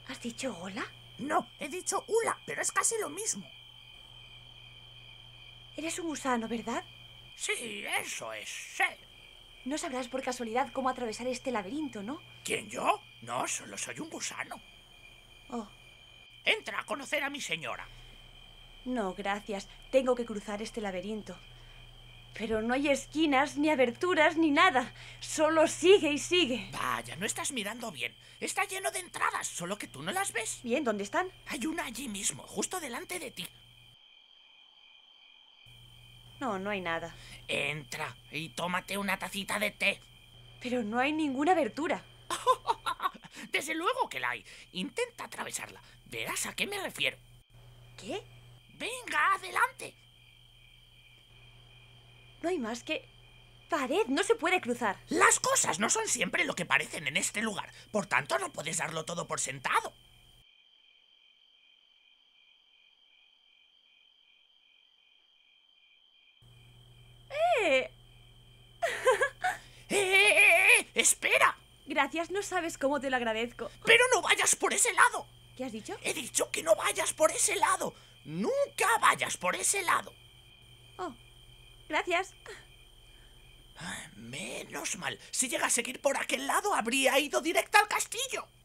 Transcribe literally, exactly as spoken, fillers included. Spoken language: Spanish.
¿Has dicho hola? No, he dicho hula, pero es casi lo mismo. Eres un gusano, ¿verdad? Sí, eso es, sí. No sabrás por casualidad cómo atravesar este laberinto, ¿no? ¿Quién, yo? No, solo soy un gusano. Oh, Entra a conocer a mi señora. no, gracias. Tengo que cruzar este laberinto. Pero no hay esquinas, ni aberturas, ni nada. Solo sigue y sigue. Vaya, no estás mirando bien. Está lleno de entradas, solo que tú no las ves. Bien, ¿dónde están? Hay una allí mismo, justo delante de ti. No, no hay nada. Entra y tómate una tacita de té. Pero no hay ninguna abertura. Desde luego que la hay. Intenta atravesarla. Verás a qué me refiero. ¿Qué? Venga, adelante. No hay más que... pared, no se puede cruzar. Las cosas no son siempre lo que parecen en este lugar. Por tanto, no puedes darlo todo por sentado. ¡Eh! ¡Eh, eh, eh! ¡Espera! Gracias, no sabes cómo te lo agradezco. ¡Pero no vayas por ese lado! ¿Qué has dicho? He dicho que no vayas por ese lado. Nunca vayas por ese lado. Oh, gracias. Menos mal. Si llegase a ir por aquel lado, habría ido directa al castillo.